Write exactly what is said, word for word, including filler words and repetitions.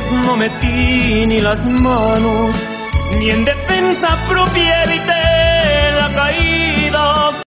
no metí ni las manos, ni en defensa propia evité la caída.